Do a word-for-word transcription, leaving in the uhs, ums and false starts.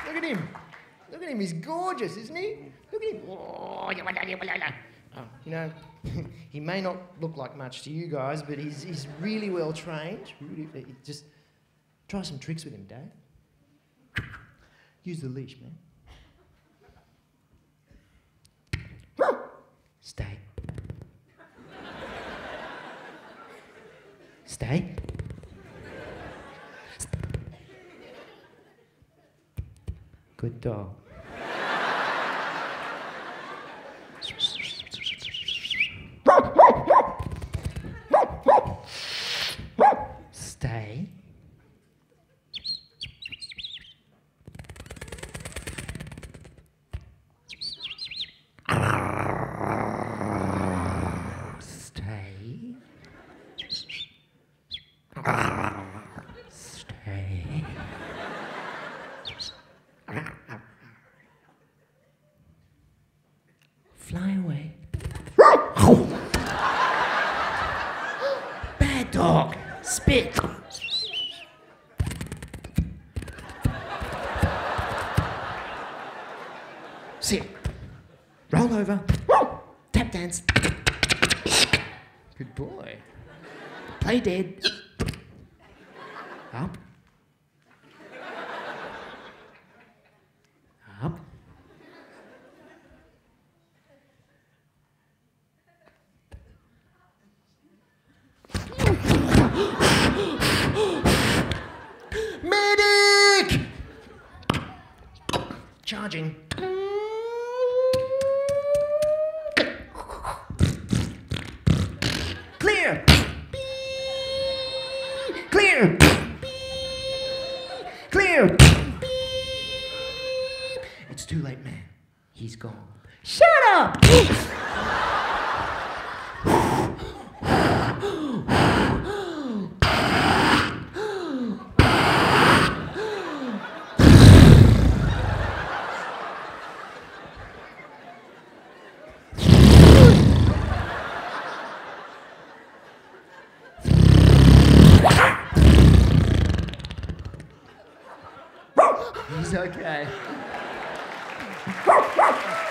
Look at him. Look at him. He's gorgeous, isn't he? Look at him. Oh, you know, he may not look like much to you guys, but he's, he's really well trained. Really, just try some tricks with him, Dave. Use the leash, man. Stay. Stay. Good dog. Stay. Stay. Stay. Fly away. Bad dog. Spit. Sit. Roll over. Tap dance. Good boy. Play dead. Up. Up. Medic! Charging. Clear! Clear! Clear! It's too late, man. He's gone. Shut up! He's okay.